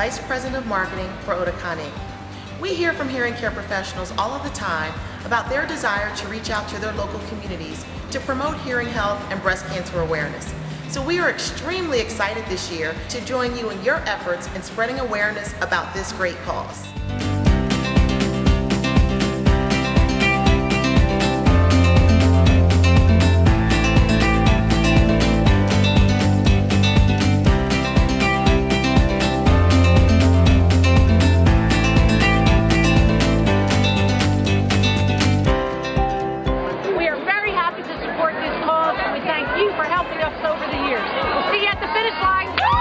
Vice President of Marketing for Oticon Inc. We hear from hearing care professionals all of the time about their desire to reach out to their local communities to promote hearing health and breast cancer awareness. So we are extremely excited this year to join you in your efforts in spreading awareness about this great cause. For helping us over the years. We'll see you at the finish line.